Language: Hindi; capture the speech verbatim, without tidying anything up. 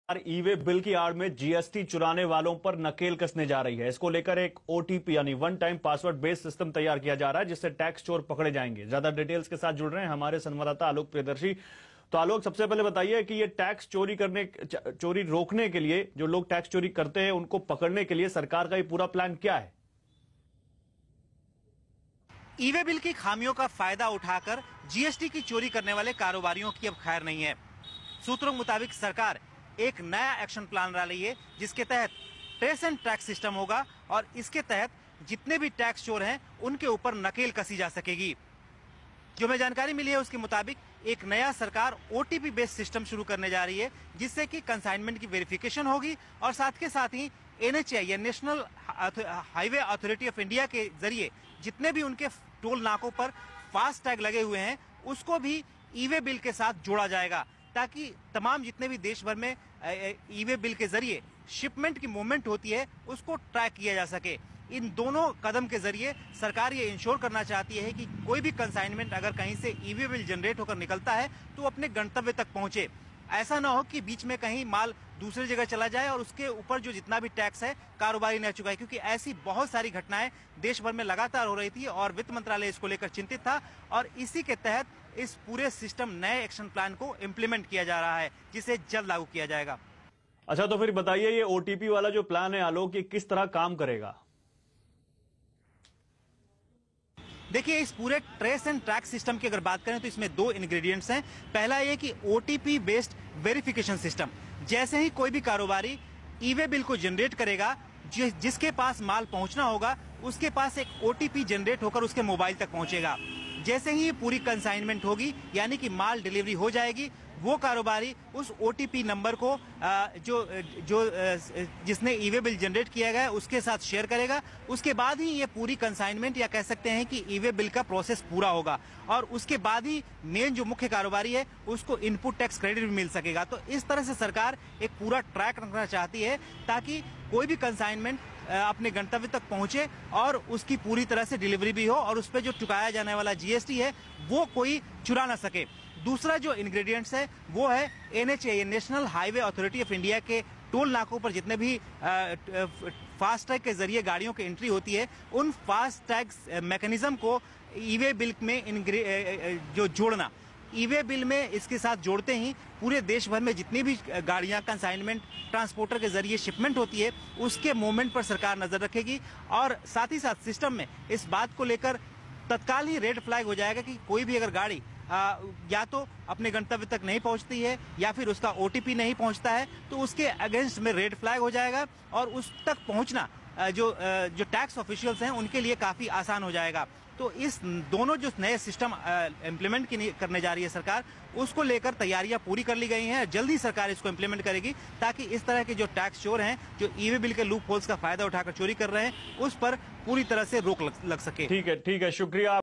ई वे बिल की आड़ में जी एस टी चुराने वालों पर नकेल कसने जा रही है। इसको लेकर एक ओ टी पी यानी one time password based system तैयार किया जा रहा है, जिससे टैक्स चोर पकड़े जाएंगे। ज्यादा डिटेल्स के साथ जुड़ रहे हैं हमारे संवाददाता आलोक प्रियदर्शी। तो आलोक, सबसे पहले बताइए कि ये टैक्स चोरी करने चोरी रोकने के लिए, जो लोग टैक्स चोरी करते हैं उनको पकड़ने के लिए सरकार का ये पूरा प्लान क्या है? ई वे बिल की खामियों का फायदा उठाकर जी एस टी की चोरी करने वाले कारोबारियों की अब खैर नहीं है। सूत्रों के मुताबिक सरकार एक नया एक्शन प्लान ला रही है, जिसके तहत ट्रेस एंड ट्रैक सिस्टम होगा और इसके तहत जितने भी टैक्स चोर हैं उनके ऊपर नकेल कसी जा सकेगी। जो हमें जानकारी मिली है उसके मुताबिक एक नया सरकार O T P based system शुरू करने जा रही है, जिससे कि कंसाइनमेंट की वेरिफिकेशन होगी और साथ के साथ ही एन एच ए आई या National Highway Authority of India के जरिए जितने भी उनके टोल नाकों पर फास्ट टैग लगे हुए हैं उसको भी ई वे बिल के साथ जोड़ा जाएगा, ताकि तमाम जितने भी देश भर में ई वे बिल के जरिए शिपमेंट की मूवमेंट होती है उसको ट्रैक किया जा सके। इन दोनों कदम के जरिए सरकार ये इंश्योर करना चाहती है कि कोई भी कंसाइनमेंट अगर कहीं से ई वे बिल जनरेट होकर निकलता है तो अपने गंतव्य तक पहुंचे। ऐसा ना हो कि बीच में कहीं माल दूसरी जगह चला जाए और उसके ऊपर जो जितना भी टैक्स है कारोबारी न चुकाए, क्योंकि ऐसी बहुत सारी घटनाएं देश भर में लगातार हो रही थी और वित्त मंत्रालय इसको लेकर चिंतित था और इसी के तहत इस पूरे सिस्टम नए एक्शन प्लान को इम्प्लीमेंट किया जा रहा है, जिसे जल्द लागू किया जाएगा। अच्छा, तो फिर बताइए ये ओ टी पी वाला जो प्लान है आलोक, ये किस तरह काम करेगा? देखिए, इस पूरे ट्रेस एंड ट्रैक सिस्टम की अगर बात करें तो इसमें दो इंग्रेडिएंट्स हैं। पहला ये कि O T P based verification system. जैसे ही कोई भी कारोबारी ई वे बिल को जनरेट करेगा, जि, जिसके पास माल पहुंचना होगा उसके पास एक ओ टी पी जनरेट होकर उसके मोबाइल तक पहुंचेगा। जैसे ही पूरी कंसाइनमेंट होगी यानी कि माल डिलीवरी हो जाएगी, वो कारोबारी उस ओ टी पी नंबर को जो जो जिसने ई वे बिल जनरेट किया गया है उसके साथ शेयर करेगा। उसके बाद ही ये पूरी कंसाइनमेंट या कह सकते हैं कि ई वे बिल का प्रोसेस पूरा होगा और उसके बाद ही मेन जो मुख्य कारोबारी है उसको इनपुट टैक्स क्रेडिट भी मिल सकेगा। तो इस तरह से सरकार एक पूरा ट्रैक रखना चाहती है ताकि कोई भी कंसाइनमेंट अपने गंतव्य तक पहुंचे और उसकी पूरी तरह से डिलीवरी भी हो और उस पर जो चुकाया जाने वाला जी एस टी है वो कोई चुरा ना सके। दूसरा जो इंग्रेडिएंट्स है वो है N H A, National Highway Authority of India के टोल नाकों पर जितने भी फास्ट टैग के जरिए गाड़ियों की एंट्री होती है, उन फास्ट टैग मैकेनिज्म को ई वे बिल में जो जोड़ना, ई वे बिल में इसके साथ जोड़ते ही पूरे देश भर में जितनी भी गाड़ियां कंसाइनमेंट ट्रांसपोर्टर के जरिए शिपमेंट होती है उसके मूवमेंट पर सरकार नजर रखेगी और साथ ही साथ सिस्टम में इस बात को लेकर तत्काल ही रेड फ्लैग हो जाएगा कि कोई भी अगर गाड़ी आ, या तो अपने गंतव्य तक नहीं पहुंचती है या फिर उसका ओ टी पी नहीं पहुंचता है तो उसके अगेंस्ट में रेड फ्लैग हो जाएगा और उस तक पहुंचना जो जो टैक्स ऑफिशियल्स हैं उनके लिए काफी आसान हो जाएगा। तो इस दोनों जो नए सिस्टम इम्प्लीमेंट करने जा रही है सरकार, उसको लेकर तैयारियां पूरी कर ली गई हैं। जल्दी सरकार इसको इम्प्लीमेंट करेगी ताकि इस तरह के जो टैक्स चोर हैं, जो ई वे बिल के लूप होल्स का फायदा उठाकर चोरी कर रहे हैं, उस पर पूरी तरह से रोक लग, लग सके। ठीक है, ठीक है, शुक्रिया।